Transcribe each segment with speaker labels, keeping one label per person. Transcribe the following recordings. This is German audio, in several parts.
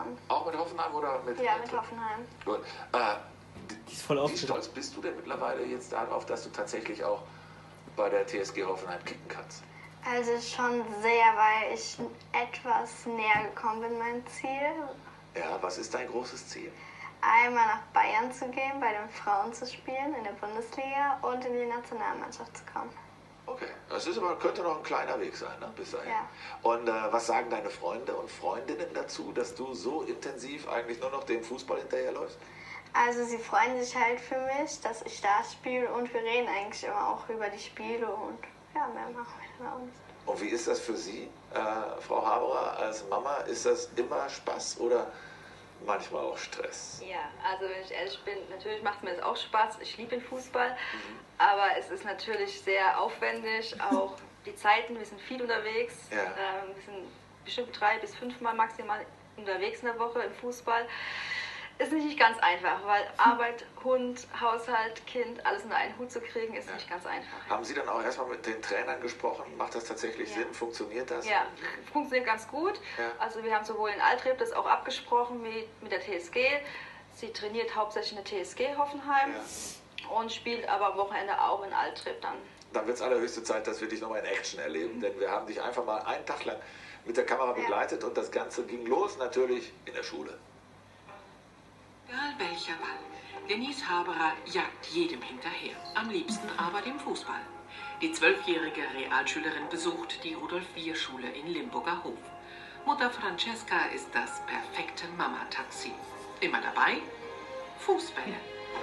Speaker 1: gewonnen.
Speaker 2: Auch mit Hoffenheim oder mit?
Speaker 1: Ja, mit Hoffenheim.
Speaker 2: Gut.
Speaker 3: Die ist voll
Speaker 2: Wie stolz bist du denn mittlerweile jetzt darauf, dass du tatsächlich auch bei der TSG Hoffenheim kicken kannst?
Speaker 1: Also schon sehr, weil ich etwas näher gekommen bin, mein Ziel.
Speaker 2: Ja, was ist dein großes Ziel?
Speaker 1: Einmal nach Bayern zu gehen, bei den Frauen zu spielen in der Bundesliga und in die Nationalmannschaft zu kommen.
Speaker 2: Okay, das ist aber, könnte noch ein kleiner Weg sein, ne, bis dahin.
Speaker 1: Ja.
Speaker 2: Und was sagen deine Freunde und Freundinnen dazu, dass du so intensiv eigentlich nur noch dem Fußball hinterherläufst?
Speaker 1: Also sie freuen sich halt für mich, dass ich da spiele und wir reden eigentlich immer auch über die Spiele und ja, mehr machen wir dann auch nicht.
Speaker 2: Und wie ist das für Sie, Frau Haberer, als Mama? Ist das immer Spaß oder manchmal auch Stress?
Speaker 4: Ja, also wenn ich ehrlich bin, natürlich macht es mir das auch Spaß. Ich liebe den Fußball, aber es ist natürlich sehr aufwendig, auch die Zeiten, wir sind viel unterwegs.
Speaker 2: Ja.
Speaker 4: Wir sind bestimmt 3 bis 5 Mal maximal unterwegs in der Woche im Fußball. Ist nicht ganz einfach, weil Arbeit, Hund, Haushalt, Kind, alles unter einen Hut zu kriegen, ist nicht ganz einfach.
Speaker 2: Haben Sie dann auch erstmal mit den Trainern gesprochen? Macht das tatsächlich Sinn? Funktioniert das?
Speaker 4: Ja, funktioniert ganz gut.
Speaker 2: Ja.
Speaker 4: Also wir haben sowohl in Altrep das auch abgesprochen mit der TSG. Sie trainiert hauptsächlich in der TSG Hoffenheim und spielt aber am Wochenende auch in Altrep dann.
Speaker 2: Dann wird es allerhöchste Zeit, dass wir dich nochmal in Action erleben, denn wir haben dich einfach mal einen Tag lang mit der Kamera begleitet und das Ganze ging los natürlich in der Schule.
Speaker 5: Egal welcher Ball, Denise Haberer jagt jedem hinterher, am liebsten aber dem Fußball. Die 12-jährige Realschülerin besucht die Rudolf-Wier-Schule in Limburger Hof. Mutter Francesca ist das perfekte Mama-Taxi. Immer dabei? Fußbälle.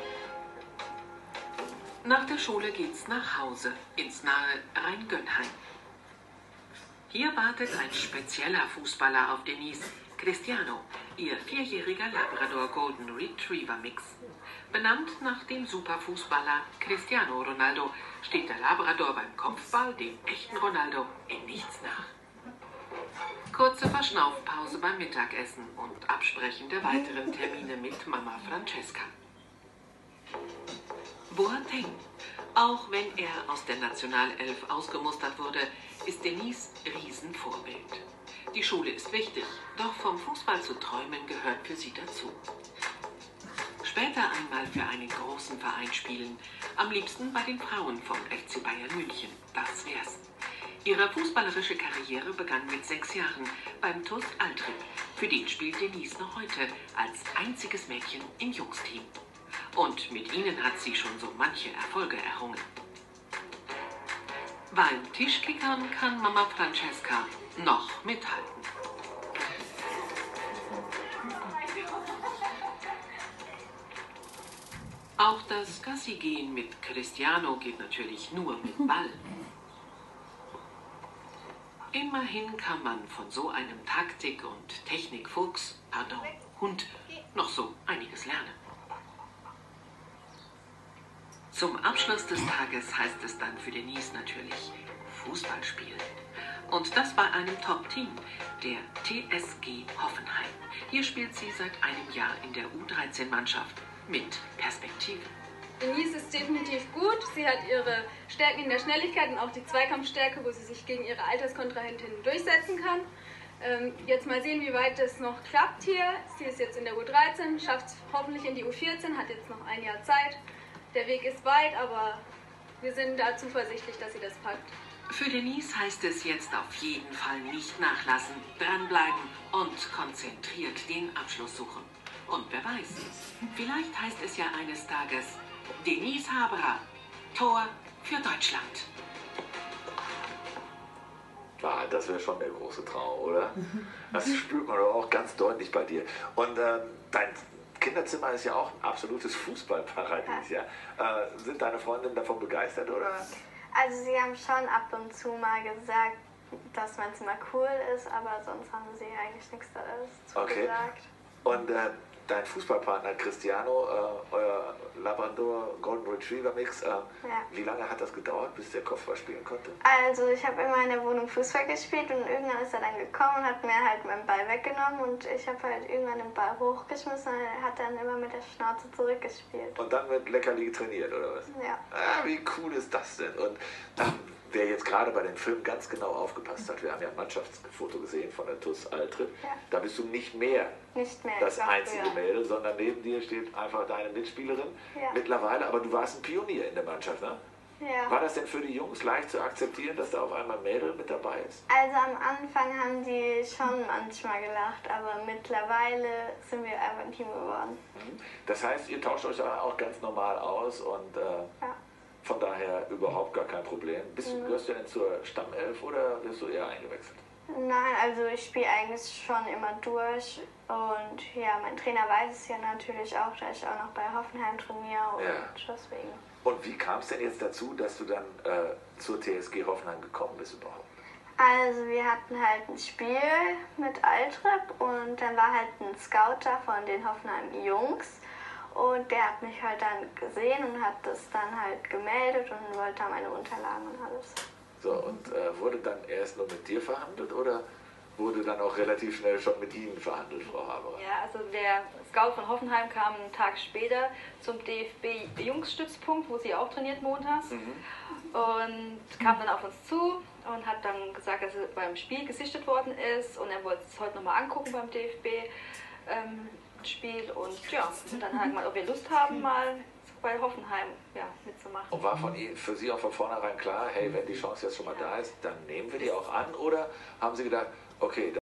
Speaker 5: Nach der Schule geht's nach Hause, ins nahe Rheingönheim. Hier wartet ein spezieller Fußballer auf Denise, Cristiano, ihr 4-jähriger Labrador Golden Retriever Mix. Benannt nach dem Superfußballer Cristiano Ronaldo steht der Labrador beim Kopfball dem echten Ronaldo in nichts nach. Kurze Verschnaufpause beim Mittagessen und Absprechen der weiteren Termine mit Mama Francesca. Boateng. Auch wenn er aus der Nationalelf ausgemustert wurde, ist Denise Riesenvorbild. Die Schule ist wichtig, doch vom Fußball zu träumen gehört für sie dazu. Später einmal für einen großen Verein spielen, am liebsten bei den Frauen vom FC Bayern München, das wär's. Ihre fußballerische Karriere begann mit 6 Jahren beim TuS Altrep. Für den spielt Denise noch heute als einziges Mädchen im Jungsteam. Und mit ihnen hat sie schon so manche Erfolge errungen. Beim Tischkickern kann Mama Francesca noch mithalten. Auch das Gassi-Gehen mit Cristiano geht natürlich nur mit Ball. Immerhin kann man von so einem Taktik- und Technikfuchs, Hund, noch so einiges lernen. Zum Abschluss des Tages heißt es dann für Denise natürlich Fußball spielen. Und das bei einem Top-Team, der TSG Hoffenheim. Hier spielt sie seit einem Jahr in der U13-Mannschaft mit Perspektive.
Speaker 6: Denise ist definitiv gut. Sie hat ihre Stärken in der Schnelligkeit und auch die Zweikampfstärke, wo sie sich gegen ihre Alterskontrahentin durchsetzen kann. Jetzt mal sehen, wie weit das noch klappt hier. Sie ist jetzt in der U13, schafft es hoffentlich in die U14, hat jetzt noch ein Jahr Zeit. Der Weg ist weit, aber wir sind da zuversichtlich, dass sie das packt.
Speaker 5: Für Denise heißt es jetzt auf jeden Fall nicht nachlassen, dranbleiben und konzentriert den Abschluss suchen. Und wer weiß, vielleicht heißt es ja eines Tages Denise Haberer, Tor für Deutschland.
Speaker 2: Ah, das wäre schon der große Traum, oder? Das spürt man doch auch ganz deutlich bei dir. Und dein Kinderzimmer ist ja auch ein absolutes Fußballparadies, ja? Sind deine Freundinnen davon begeistert, oder?
Speaker 1: Also sie haben schon ab und zu mal gesagt, dass mein Zimmer cool ist, aber sonst haben sie eigentlich nichts dazu gesagt.
Speaker 2: Und dein Fußballpartner Cristiano, euer Labrador Golden Retriever Mix, wie lange hat das gedauert, bis der Kopfball spielen konnte?
Speaker 1: Also ich habe immer in der Wohnung Fußball gespielt und irgendwann ist er dann gekommen und hat mir halt meinen Ball weggenommen und ich habe halt irgendwann den Ball hochgeschmissen und er hat dann immer mit der Schnauze zurückgespielt.
Speaker 2: Und dann wird Leckerli trainiert, oder was?
Speaker 1: Ja.
Speaker 2: Wie cool ist das denn? Und wer jetzt gerade bei dem Film ganz genau aufgepasst hat, wir haben ja ein Mannschaftsfoto gesehen von der TuS Altre, da bist du nicht mehr das einzige Mädel, sondern neben dir steht einfach deine Mitspielerin mittlerweile, aber du warst ein Pionier in der Mannschaft, ne?
Speaker 1: Ja.
Speaker 2: War das denn für die Jungs leicht zu akzeptieren, dass da auf einmal ein Mädel mit dabei ist?
Speaker 1: Also am Anfang haben die schon manchmal gelacht, aber mittlerweile sind wir einfach ein Team geworden.
Speaker 2: Das heißt, ihr tauscht euch auch ganz normal aus und von daher überhaupt gar kein Problem. Gehörst du denn zur Stammelf oder wirst du eher eingewechselt?
Speaker 1: Nein, also ich spiele eigentlich schon immer durch und ja, mein Trainer weiß es ja natürlich auch, da ich auch noch bei Hoffenheim trainiere und deswegen.
Speaker 2: Und wie kam es denn jetzt dazu, dass du dann zur TSG Hoffenheim gekommen bist überhaupt?
Speaker 1: Also wir hatten halt ein Spiel mit Altrep und dann war halt ein Scout da von den Hoffenheim Jungs und der hat mich halt dann gesehen und hat das dann halt gemeldet und wollte da meine Unterlagen und alles.
Speaker 2: So, und wurde dann erst nur mit dir verhandelt oder wurde dann auch relativ schnell schon mit Ihnen verhandelt, Frau Haberer?
Speaker 4: Ja, also der Scout von Hoffenheim kam einen Tag später zum DFB-Jungsstützpunkt, wo sie auch trainiert montags und kam dann auf uns zu und hat dann gesagt, dass er beim Spiel gesichtet worden ist und er wollte es heute nochmal angucken beim DFB-Spiel und ja, und dann halt mal, ob wir Lust haben, mal bei Hoffenheim mitzumachen.
Speaker 2: Und war für Sie auch von vornherein klar, hey, wenn die Chance jetzt schon mal da ist, dann nehmen wir die auch an oder haben Sie gedacht, okay,